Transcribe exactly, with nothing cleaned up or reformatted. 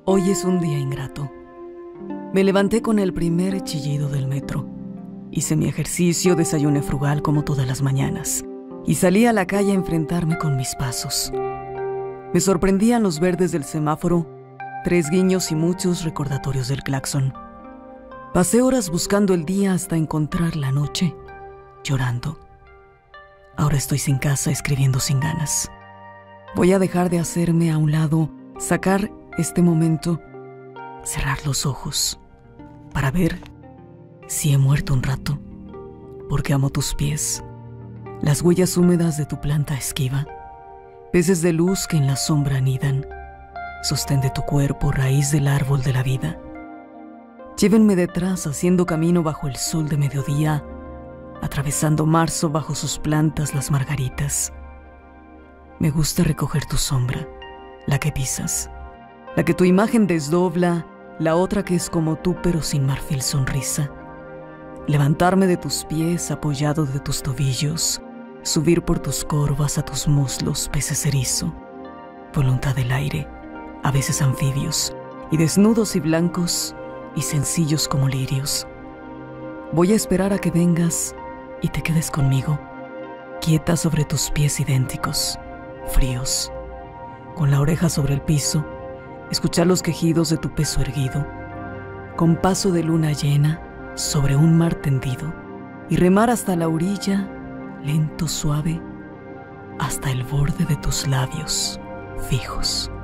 Hoy es un día ingrato. Me levanté con el primer chillido del metro. Hice mi ejercicio, desayuné frugal como todas las mañanas y salí a la calle a enfrentarme con mis pasos. Me sorprendían los verdes del semáforo, tres guiños y muchos recordatorios del claxon. Pasé horas buscando el día hasta encontrar la noche, llorando. Ahora estoy sin casa, escribiendo sin ganas. Voy a dejar de hacerme a un lado, sacar este momento, cerrar los ojos para ver si he muerto un rato, porque amo tus pies, las huellas húmedas de tu planta esquiva, peces de luz que en la sombra anidan, sostén de tu cuerpo, raíz del árbol de la vida. Llévenme detrás haciendo camino bajo el sol de mediodía, atravesando marzo bajo sus plantas las margaritas. Me gusta recoger tu sombra, la que pisas, la que tu imagen desdobla, la otra que es como tú pero sin marfil sonrisa. Levantarme de tus pies apoyado de tus tobillos, subir por tus corvas a tus muslos, peces erizo, voluntad del aire, a veces anfibios, y desnudos y blancos y sencillos como lirios. Voy a esperar a que vengas y te quedes conmigo, quieta sobre tus pies idénticos, fríos, con la oreja sobre el piso, escuchar los quejidos de tu peso erguido, con paso de luna llena sobre un mar tendido, y remar hasta la orilla, lento, suave, hasta el borde de tus labios fijos.